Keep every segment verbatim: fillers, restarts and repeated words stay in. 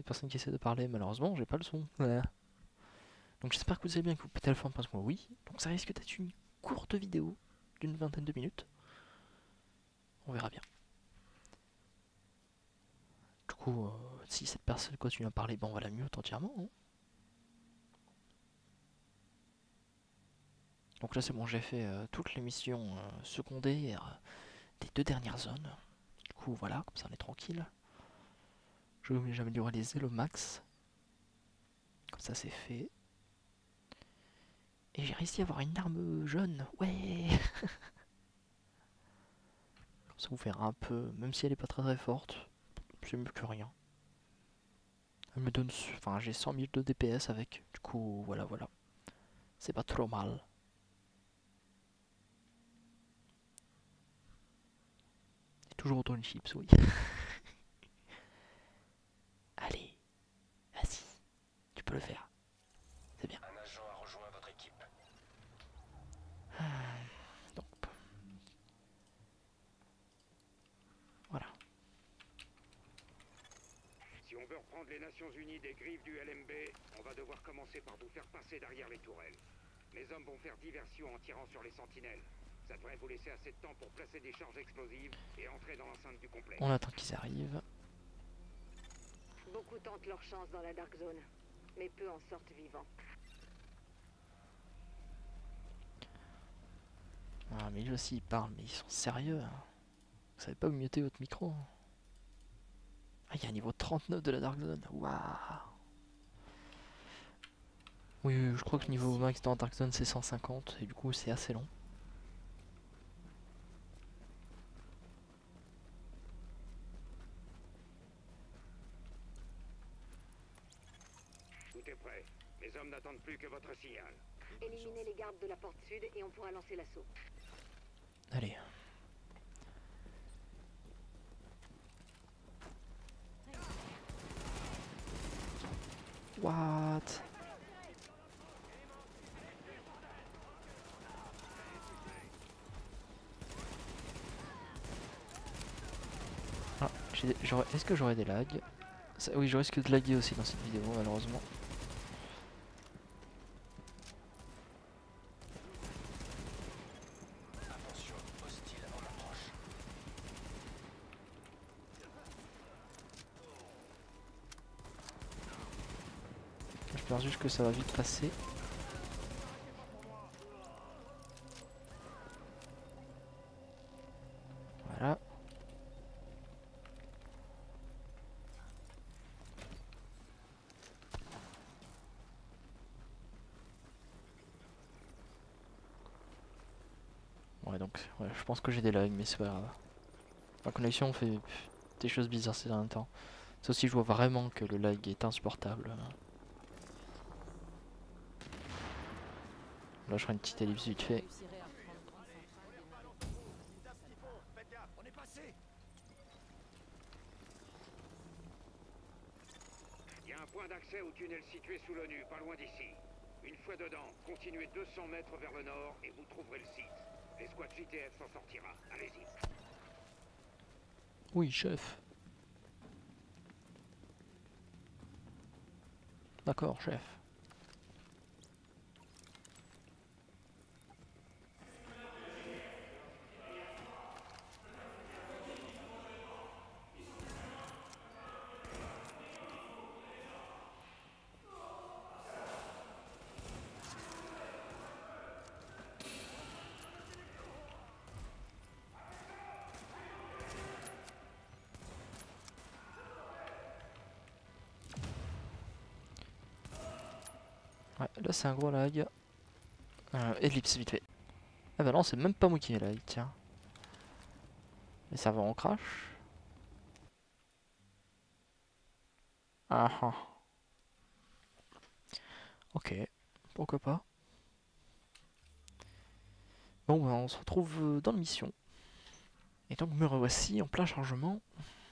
personne qui essaie de parler, malheureusement, j'ai pas le son. Voilà. Donc j'espère que vous allez bien, que vous pétez la forme, parce que moi oui. Donc ça risque d'être une courte vidéo d'une vingtaine de minutes. On verra bien. Du coup, euh, si cette personne continue à parler, ben on va la mute entièrement. Hein. Donc là c'est bon, j'ai fait euh, toutes les missions euh, secondaires des deux dernières zones. Du coup voilà, comme ça on est tranquille. Je vais améliorer les ailes au max. Comme ça c'est fait. Et j'ai réussi à avoir une arme jaune. Ouais. Comme ça vous verra un peu, même si elle est pas très très forte, c'est mieux que rien. Elle me donne, enfin j'ai cent mille de D P S avec. Du coup voilà voilà. C'est pas trop mal. Et toujours autant de chips, oui. Allez, vas-y, tu peux le faire. C'est bien. Un agent a rejoint votre équipe. Donc, voilà. Si on veut reprendre les Nations Unies des griffes du L M B, on va devoir commencer par vous faire passer derrière les tourelles. Les hommes vont faire diversion en tirant sur les sentinelles. Ça devrait vous laisser assez de temps pour placer des charges explosives et entrer dans l'enceinte du complexe. On attend qu'ils arrivent. Beaucoup tentent leur chance dans la Dark Zone, mais peu en sortent vivants. Ah, mais lui aussi il parle, mais ils sont sérieux. Hein. Vous savez pas où muter votre micro. Ah, il y a un niveau trente-neuf de la Dark Zone. Waouh. Oui, oui, je crois que le niveau max dans Dark Zone c'est cent cinquante et du coup c'est assez long. Tout est prêt. Les hommes n'attendent plus que votre signal. Éliminez les gardes de la porte sud et on pourra lancer l'assaut. Allez. What? Ah, est-ce que j'aurais des lags? Ça, oui, je risque de laguer aussi dans cette vidéo, malheureusement. Attention, hostile en approche. J'espère juste que ça va vite passer. Voilà. Ouais, donc ouais, je pense que j'ai des lags, mais c'est pas grave. Ma connexion fait des choses bizarres ces derniers temps. Ça aussi, je vois vraiment que le lag est insupportable. Là, je ferai une petite ellipse vite fait. Il y a un point d'accès au tunnel situé sous l'ONU, pas loin d'ici. Une fois dedans, continuez deux cents mètres vers le nord et vous trouverez le site. L'escouade J T F s'en sortira. Allez-y. Oui, chef. D'accord, chef. Ouais, là c'est un gros lag. Euh, ellipse vite fait. Ah bah non, c'est même pas moi qui ai lag, tiens. Les serveurs en crash. Ah ah. Ok, pourquoi pas. Bon bah on se retrouve dans la mission. Et donc me revoici en plein chargement.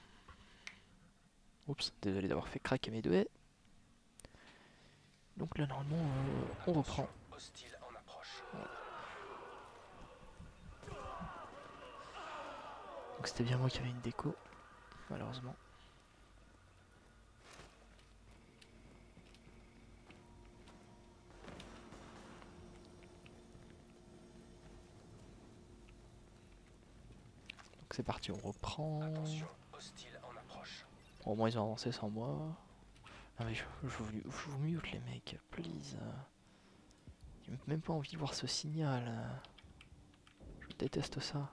Oups, désolé d'avoir fait craquer mes doigts. Donc là normalement euh, on reprend. Hostile en approche. Voilà. Donc c'était bien moi qui avais une déco, malheureusement. c'est parti, on reprend. Attention, hostile en approche. Bon, au moins ils ont avancé sans moi. Ah mais je, je, vous, je vous mute les mecs, please. J'ai même pas envie de voir ce signal. Je déteste ça.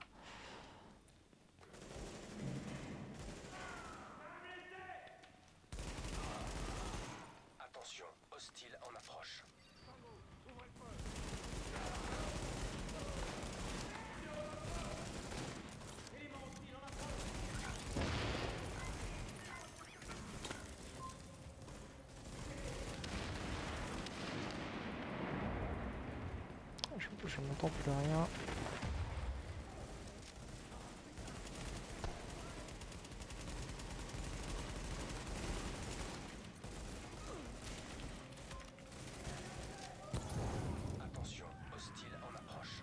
Attention, hostile en approche. Je, je n'entends plus rien. Attention, hostile en approche.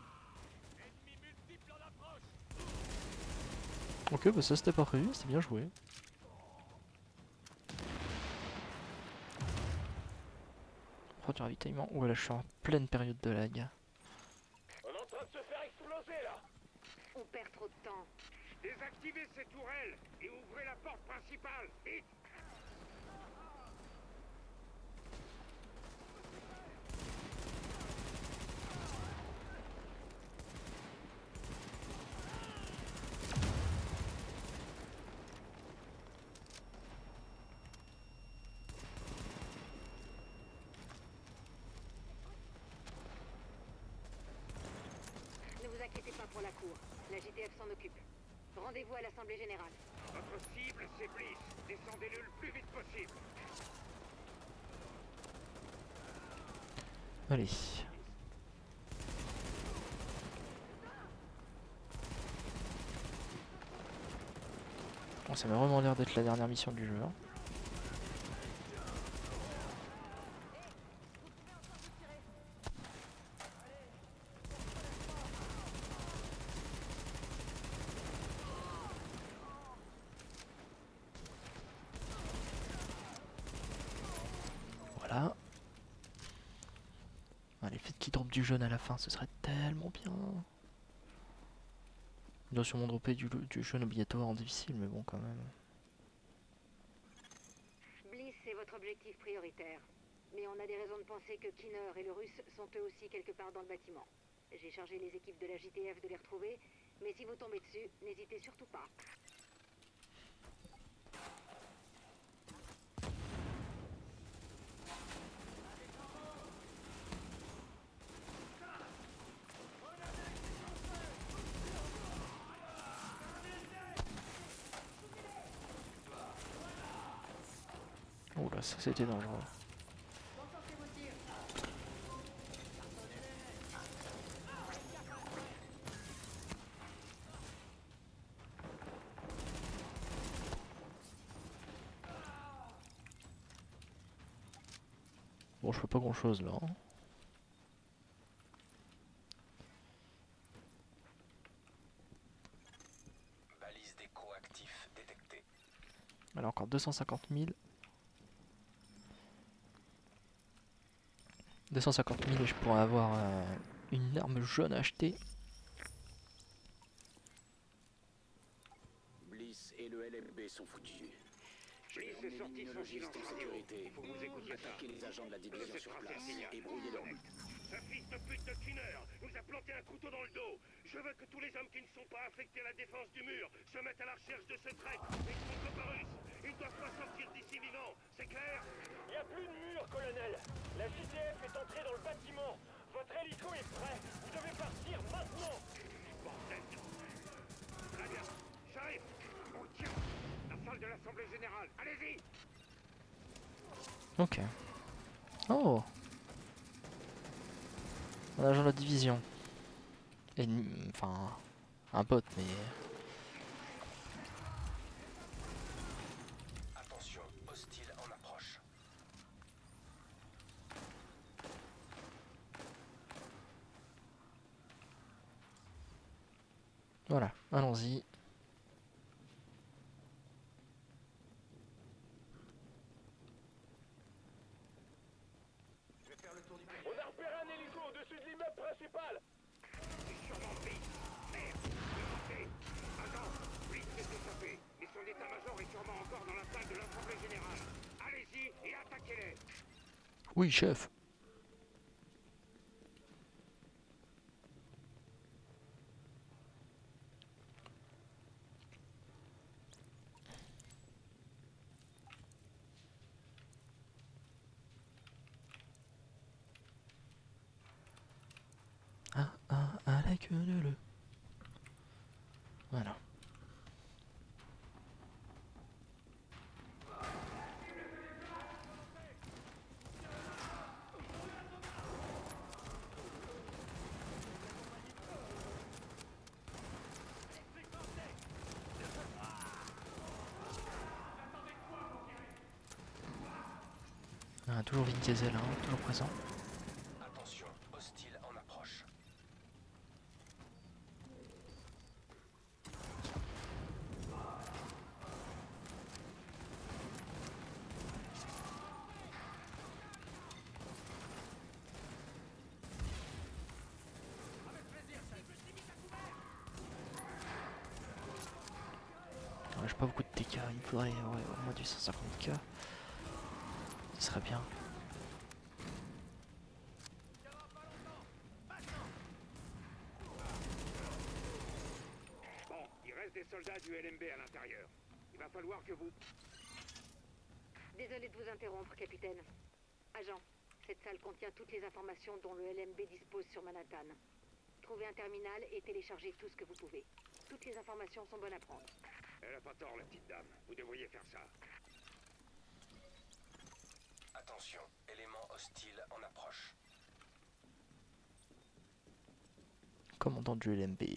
Ok, bah ça c'était pas prévu, c'était bien joué. Oh, du ravitaillement. Ouais, là je suis en pleine période de lag. On est en train de se faire exploser là. On perd trop de temps. Désactivez ces tourelles et ouvrez la porte principale. Vite. Ne vous inquiétez pas pour la cour. La J T F s'en occupe. Rendez-vous à l'Assemblée Générale. Votre cible, c'est Bliss. Descendez-le le plus vite possible. Allez. Bon, ça m'a vraiment l'air d'être la dernière mission du jeu. Hein. Voilà. Ah, les faits qui tombent du jeune à la fin, ce serait tellement bien. Il doit sûrement dropper du, du jeune obligatoire en difficile, mais bon, quand même. Bliss est votre objectif prioritaire. Mais on a des raisons de penser que Kinner et le Russe sont eux aussi quelque part dans le bâtiment. J'ai chargé les équipes de la J T F de les retrouver, mais si vous tombez dessus, n'hésitez surtout pas. Oh là, ça c'était dangereux. Bon, je fais pas grand chose là. Hein. Balise d'écho actif détectée. Alors encore deux cent cinquante mille. deux cent cinquante mille et je pourrais avoir euh, une arme jaune à acheter. Bliss et le L M B sont foutus. Bliss est sorti de son silence en radio. sécurité. Il faut que vous écoutiez ça. Attaquez les agents de la division Laissez sur tracer place le signal. et brouillez leur but. Ce fils de pute de Kinner nous a planté un couteau dans le dos. Je veux que tous les hommes qui ne sont pas affectés à la défense du mur se mettent à la recherche de ce traître et de son copain russe. Ils ne doivent pas sortir d'ici vivants, c'est clair? Il n'y a plus de mur, colonel. La J T F est entrée dans le bâtiment. Votre hélico est prêt. Vous devez partir maintenant. Bordel. Très bien, j'arrive. On tient. La salle de l'Assemblée Générale, allez-y. Ok. Oh, un agent de la division. Et enfin, un bot, mais... Attention, hostile en approche. Voilà, allons-y. On a repéré un hélico au-dessus de l'immeuble principal. C'est sûrement Bliss. Merde, de côté. échappé, mais son état-major est sûrement encore dans la salle de l'Assemblée Générale. Allez-y et attaquez-les. Oui, chef. Ah, ah, à la queue de le. Voilà. Ah, toujours Vin Diesel, hein, toujours présent. Attention, hostile en approche. Ouais, j'ai pas beaucoup de T K, il me faudrait ouais, au moins du cent cinquante K. Ce serait bien. Bon, il reste des soldats du L M B à l'intérieur. Il va falloir que vous... Désolé de vous interrompre, capitaine. Agent, cette salle contient toutes les informations dont le L M B dispose sur Manhattan. Trouvez un terminal et téléchargez tout ce que vous pouvez. Toutes les informations sont bonnes à prendre. Elle a pas tort, la petite dame. Vous devriez faire ça. Attention, élément hostile en approche. Commandant du L M B.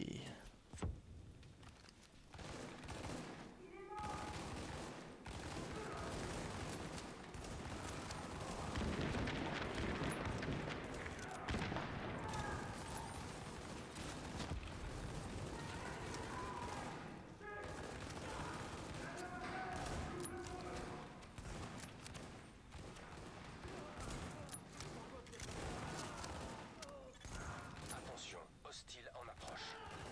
Attention, hostile en approche.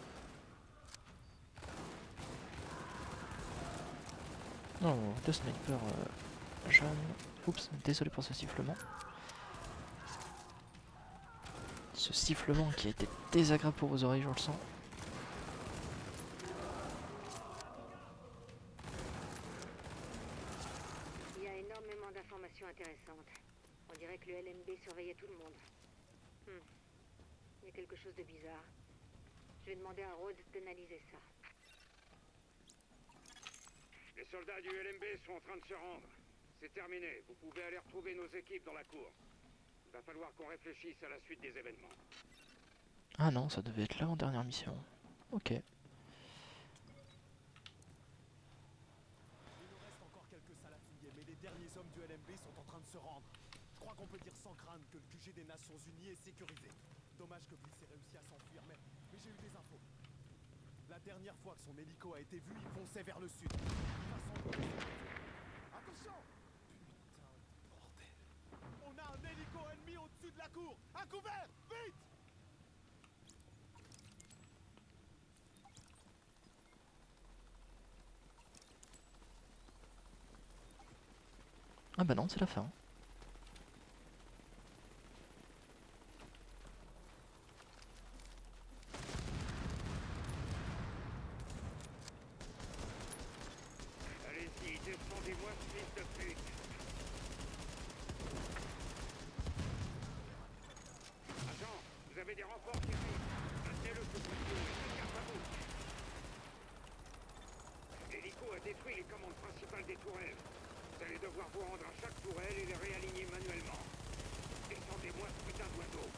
Non, deux snipers euh, jaunes. Oups, désolé pour ce sifflement. Ce sifflement qui a été désagréable pour vos oreilles, je le sens. Il y a énormément d'informations intéressantes. On dirait que le L M B surveillait tout le monde. Hmm. Il y a quelque chose de bizarre. Je vais demander à Rhodes d'analyser ça. Les soldats du L M B sont en train de se rendre. C'est terminé. Vous pouvez aller retrouver nos équipes dans la cour. Il va falloir qu'on réfléchisse à la suite des événements. Ah non, ça devait être l'avant-dernière mission. Ok. Il nous reste encore quelques salles à fouiller, mais les derniers hommes du L M B sont en train de se rendre. Je crois qu'on peut dire sans crainte que le Q G des Nations Unies est sécurisé. Dommage que Bliss ait réussi à s'enfuir, mais, mais j'ai eu des infos. La dernière fois que son hélico a été vu, il fonçait vers le sud. Attention! Putain de bordel. On a un hélico ennemi au-dessus de la cour. À couvert! Vite! Ah bah non, c'est la fin. Allez-y, descendez-moi ce fils de pute. Agent, vous avez des renforts qui arrivent. Maintenez-le sous pression et faites gaffe à vous. L'hélico a détruit les commandes principales des tourelles. Vous allez devoir vous rendre à chaque tourelle et les réaligner manuellement. Descendez-moi ce putain d'oiseau.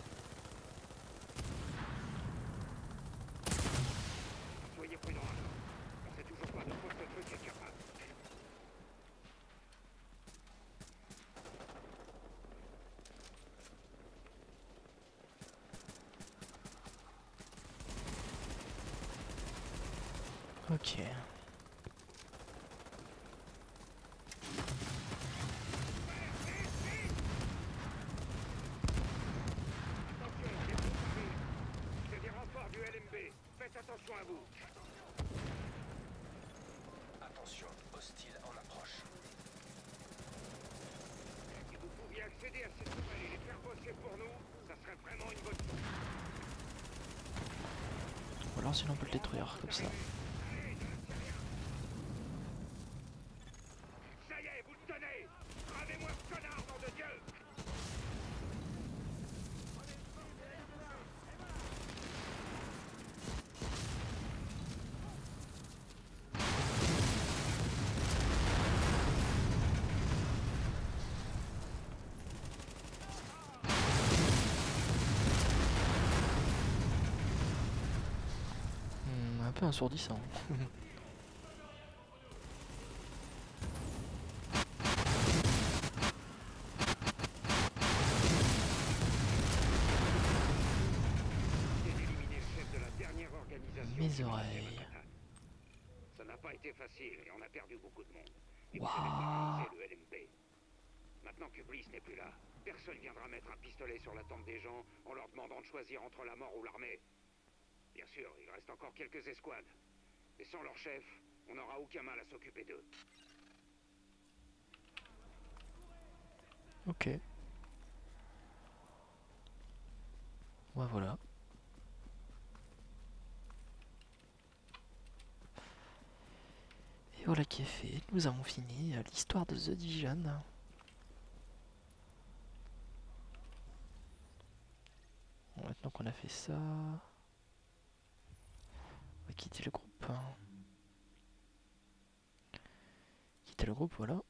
Soyez prudents, agent. On sait toujours pas de quoi ce truc est capable. Ok. Attention, des troupes arrivent. C'est des renforts du L M B. Faites attention à vous. alors sinon on peut le détruire comme ça. Ça y est, vous le tenez. Rendez-moi ce connard, nom de Dieu. Hmm, un peu assourdissant. D'éliminer le chef de la dernière organisation. Mes qui m'a oreilles. fait ma patate. Ça n'a pas été facile et on a perdu beaucoup de monde. Et Waouh. vous avez paralysé le L M B. Maintenant que Bliss n'est plus là, personne viendra mettre un pistolet sur la tempe des gens en leur demandant de choisir entre la mort ou l'armée. Bien sûr, il reste encore quelques escouades. Mais sans leur chef, on n'aura aucun mal à s'occuper d'eux. Ok. Ouais, voilà. Et voilà qui est fait. Nous avons fini euh, l'histoire de The Division. Bon, maintenant qu'on a fait ça, on va quitter le groupe. Quitter le groupe, voilà.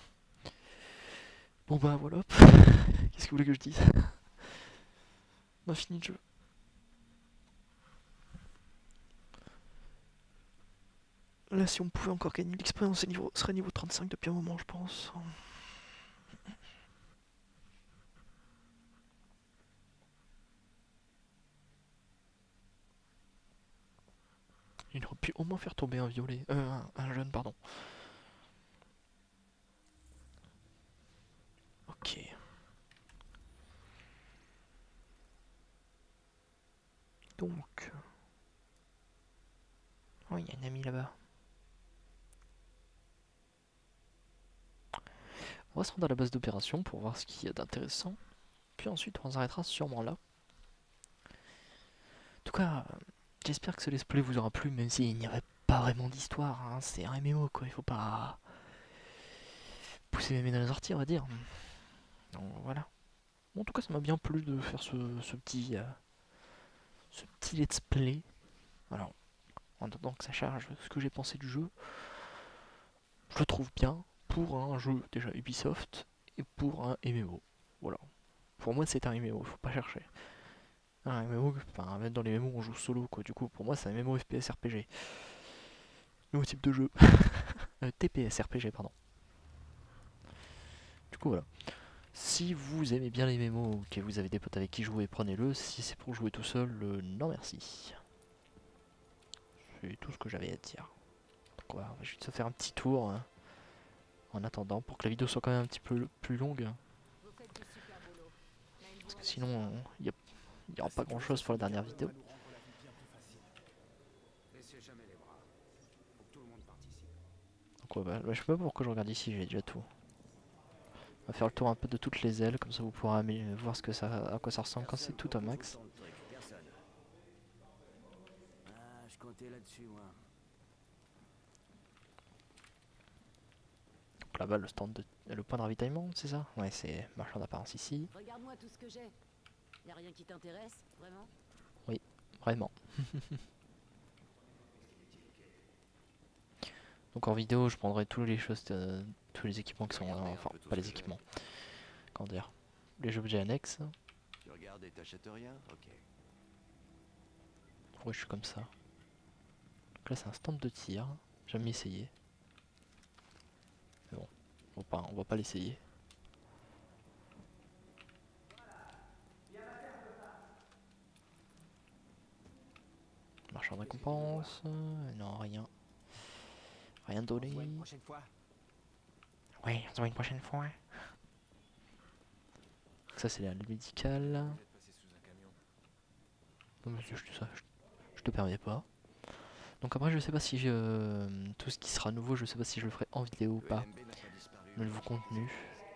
Bon bah voilà. Qu'est-ce que vous voulez que je dise? On a fini le jeu. Là, si on pouvait encore gagner l'expérience, ce niveau, serait niveau trente-cinq depuis un moment, je pense. Il aurait pu au moins faire tomber un violet. Euh, un, un jeune, pardon. Ok. Donc. Oh, il y a un ami là-bas. On va se rendre à la base d'opération pour voir ce qu'il y a d'intéressant. Puis ensuite, on s'arrêtera sûrement là. En tout cas, euh, j'espère que ce let's play vous aura plu, même s'il n'y aurait pas vraiment d'histoire. Hein. C'est un M M O, quoi. Il faut pas pousser mes mains dans les orties, on va dire. Donc voilà. Bon, en tout cas, ça m'a bien plu de faire ce, ce petit, euh, ce petit let's play. Alors, en attendant que ça charge, ce que j'ai pensé du jeu, je le trouve bien pour un jeu déjà Ubisoft et pour un M M O. Voilà. Pour moi, c'est un M M O, faut pas chercher. Un M M O, enfin, même dans les M M O, on joue solo, quoi. Du coup, pour moi, c'est un M M O F P S R P G. Nouveau type de jeu. euh, T P S R P G, pardon. Du coup, voilà. Si vous aimez bien les M M O ou que vous avez des potes avec qui jouer, prenez-le. Si c'est pour jouer tout seul, euh, non merci. C'est tout ce que j'avais à dire. Donc, voilà, on va juste se faire un petit tour hein, en attendant pour que la vidéo soit quand même un petit peu plus longue. Parce que sinon, il n'y aura pas grand chose pour la dernière vidéo. Donc, ouais, bah, bah, je sais pas pourquoi je regarde ici, j'ai déjà tout. On va faire le tour un peu de toutes les ailes, comme ça vous pourrez voir ce que ça, à quoi ça ressemble quand c'est tout un max. Donc là-bas, le stand de, le point de ravitaillement, c'est ça? Ouais, c'est marchand d'apparence ici. Regarde-moi tout ce que j'ai. Y a rien qui t'intéresse, vraiment? Oui, vraiment. Donc en vidéo, je prendrai tous les choses, euh, tous les équipements qui sont, euh, enfin pas les équipements. Comment dire? Les objets annexes. Tu regardes et t'achètes rien? Ok. Ouais, je suis comme ça. Donc là, c'est un stand de tir. J'aime m'y essayer. Mais bon, on va pas, on va pas l'essayer. Marchand de récompense. Euh, non, rien. Rien donné. Oui, on se voit une prochaine fois. Ça, c'est la médicale. Non, monsieur, je, ça, je, je te permets pas. Donc après, je sais pas si je, euh, tout ce qui sera nouveau, je sais pas si je le ferai en vidéo ou pas. Le nouveau contenu.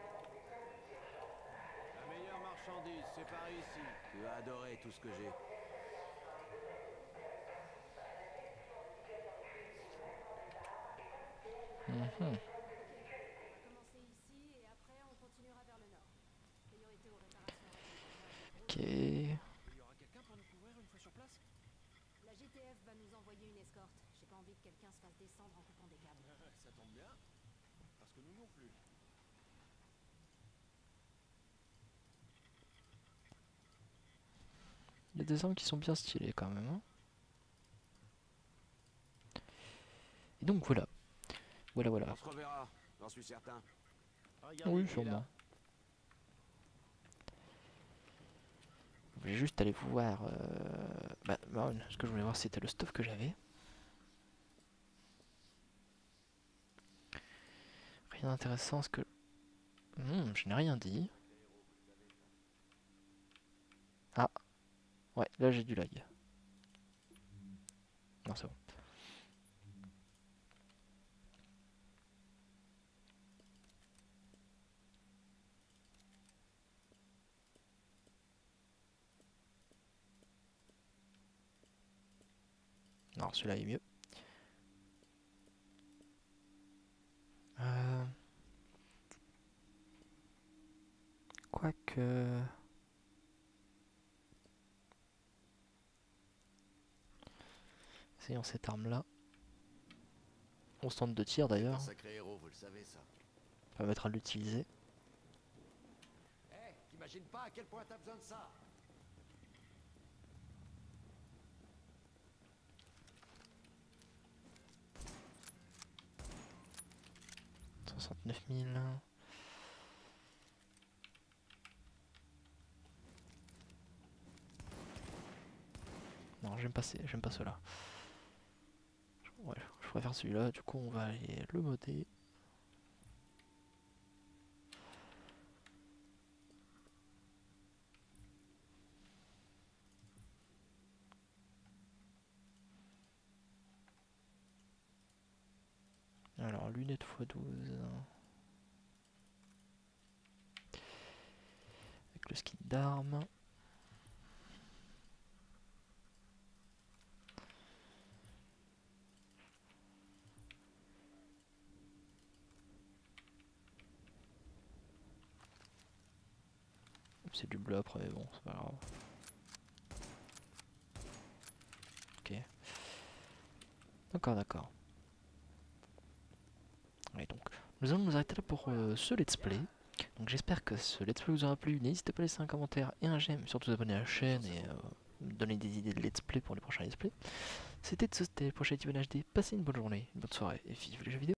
La meilleure marchandise, c'est par ici. Tu vas adorer tout ce que j'ai. Mhm. Ok, on va commencer ici et après on continuera vers le nord. Priorité aux réparations rapides. Ok. Il y aura quelqu'un pour nous couvrir une fois sur place? La J T F va nous envoyer une escorte. J'ai pas envie que quelqu'un se fasse descendre en coupant des câbles. Ça tombe bien. Parce que nous non plus. Il y a des armes qui sont bien stylées quand même. Hein. Et donc voilà. Voilà, voilà. On se reverra, j'en suis certain. Oui, sûrement. Je voulais juste aller voir... Euh... Bah, bah, ce que je voulais voir, c'était le stuff que j'avais. Rien d'intéressant, ce que... Hmm, je n'ai rien dit. Ah. Ouais, là j'ai du lag. Non, c'est bon. Non, celui-là est mieux. Euh... Quoique... Essayons cette arme-là. On se tente de tir d'ailleurs. Un sacré héros, vous le savez ça. On va permettre à l'utiliser. Eh, hey, t'imagines pas à quel point t'as besoin de ça? soixante-neuf mille. Non, j'aime pas, ces- j'aime pas cela. Ouais, je préfère celui-là, du coup on va aller le modder. Alors, lunettes fois douze. Avec le skin d'armes. C'est du bleu après, mais bon, c'est pas grave. Ok. D'accord, d'accord. Et donc, nous allons nous arrêter là pour euh, ce let's play. Donc j'espère que ce let's play vous aura plu. N'hésitez pas à laisser un commentaire et un j'aime, surtout vous abonner à la chaîne et euh, me donner des idées de let's play pour les prochains let's play. C'était de ce c'était le prochain T V H D. Passez une bonne journée, une bonne soirée et vive les jeux vidéo.